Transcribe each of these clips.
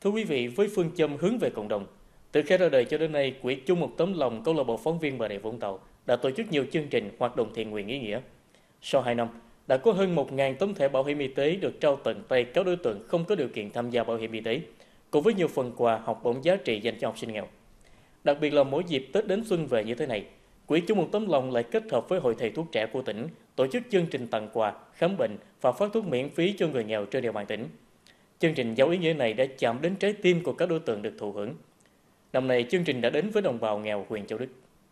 Thưa quý vị, với phương châm hướng về cộng đồng, từ khi ra đời cho đến nay, Quỹ chung một tấm lòng câu lạc bộ phóng viên Bà Rịa Vũng Tàu đã tổ chức nhiều chương trình hoạt động thiện nguyện ý nghĩa. Sau 2 năm, đã có hơn 1.000 tấm thẻ bảo hiểm y tế được trao tận tay các đối tượng không có điều kiện tham gia bảo hiểm y tế, cùng với nhiều phần quà học bổng giá trị dành cho học sinh nghèo. Đặc biệt là mỗi dịp Tết đến xuân về như thế này, Quỹ chung một tấm lòng lại kết hợp với Hội thầy thuốc trẻ của tỉnh tổ chức chương trình tặng quà, khám bệnh và phát thuốc miễn phí cho người nghèo trên địa bàn tỉnh. Chương trình giàu ý nghĩa này đã chạm đến trái tim của các đối tượng được thụ hưởng. Năm nay, chương trình đã đến với đồng bào nghèo huyện Châu Đức.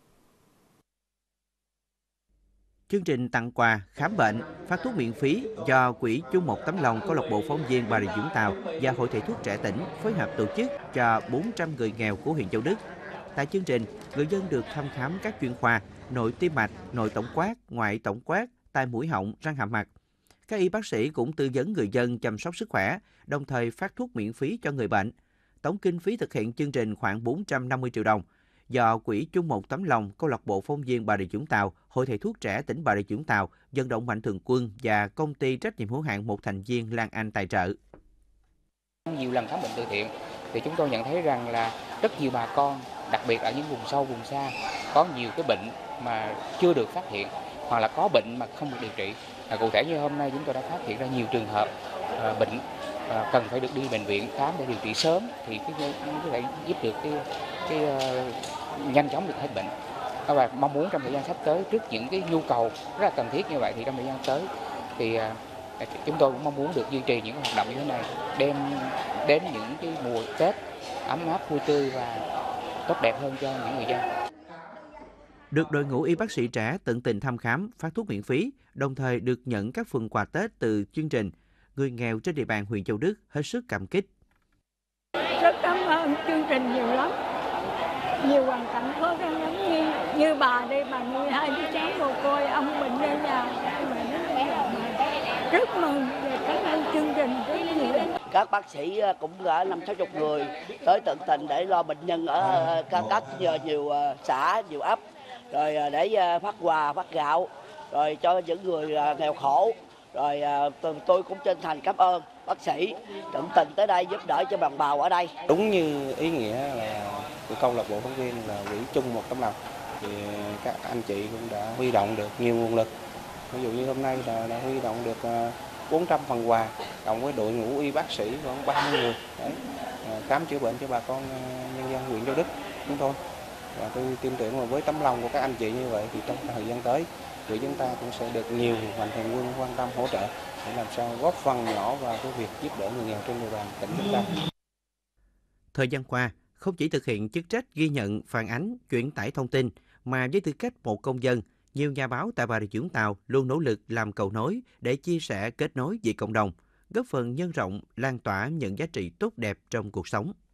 Chương trình tặng quà, khám bệnh, phát thuốc miễn phí do Quỹ chung một tấm lòng câu lạc bộ phóng viên Bà Rịa Vũng Tàu và Hội thầy thuốc trẻ tỉnh phối hợp tổ chức cho 400 người nghèo của huyện Châu Đức. Tại chương trình, người dân được thăm khám các chuyên khoa nội tim mạch, nội tổng quát, ngoại tổng quát, tai mũi họng, răng hàm mặt. Các y bác sĩ cũng tư vấn người dân chăm sóc sức khỏe, đồng thời phát thuốc miễn phí cho người bệnh. Tổng kinh phí thực hiện chương trình khoảng 450 triệu đồng. Do Quỹ chung một tấm lòng câu lạc bộ phóng viên Bà Rịa Vũng Tàu, Hội thầy thuốc trẻ tỉnh Bà Rịa Vũng Tàu, vận động Mạnh Thường Quân và công ty trách nhiệm hữu hạn một thành viên Lan Anh tài trợ. Nhiều lần khám bệnh từ thiện thì chúng tôi nhận thấy rằng là rất nhiều bà con, đặc biệt ở những vùng sâu vùng xa, có nhiều cái bệnh mà chưa được phát hiện hoặc là có bệnh mà không được điều trị. Cụ thể như hôm nay chúng tôi đã phát hiện ra nhiều trường hợp bệnh cần phải được đi bệnh viện khám để điều trị sớm thì có thể giúp được cái nhanh chóng được hết bệnh. Và mong muốn trong thời gian sắp tới, trước những cái nhu cầu rất là cần thiết như vậy thì trong thời gian tới thì chúng tôi cũng mong muốn được duy trì những hoạt động như thế này, đem đến những cái mùa Tết ấm áp, vui tươi và tốt đẹp hơn cho những người dân. Được đội ngũ y bác sĩ trẻ tận tình thăm khám, phát thuốc miễn phí, đồng thời được nhận các phần quà Tết từ chương trình, người nghèo trên địa bàn huyện Châu Đức hết sức cảm kích. Rất cảm ơn chương trình nhiều lắm. Nhiều hoàn cảnh khó khăn lắm, như bà đây, bà nuôi 2 đứa cháu mồ côi, ông bệnh ở nhà, rất mừng và cảm ơn chương trình rất nhiều. Các bác sĩ cũng đã 50-60 người tới tận tình để lo bệnh nhân ở các nhiều xã, nhiều ấp, rồi để phát quà, phát gạo, rồi cho những người nghèo khổ. Rồi tôi cũng chân thành cảm ơn bác sĩ tận tình tới đây giúp đỡ cho đồng bào ở đây. Đúng như ý nghĩa là của câu lạc bộ phóng viên là Quỹ chung một tấm lòng, thì các anh chị cũng đã huy động được nhiều nguồn lực. Ví dụ như hôm nay là đã huy động được 400 phần quà, cộng với đội ngũ y bác sĩ khoảng 30 người đấy, khám chữa bệnh cho bà con nhân dân huyện Châu Đức chúng tôi. Và tôi tin tưởng là với tấm lòng của các anh chị như vậy thì trong thời gian tới thì chúng ta cũng sẽ được nhiều mạnh thường quân quan tâm hỗ trợ để làm sao góp phần nhỏ vào cái việc giúp đỡ người nghèo trên địa bàn tỉnh chúng ta. Thời gian qua, không chỉ thực hiện chức trách ghi nhận, phản ánh, chuyển tải thông tin, mà với tư cách một công dân, nhiều nhà báo tại Bà Rịa Vũng Tàu luôn nỗ lực làm cầu nối để chia sẻ, kết nối vì cộng đồng, góp phần nhân rộng, lan tỏa những giá trị tốt đẹp trong cuộc sống.